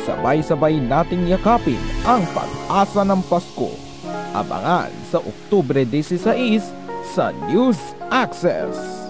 sabay-sabay nating yakapin ang pag-asa ng Pasko. Abangan sa Oktubre 16 sa News Access.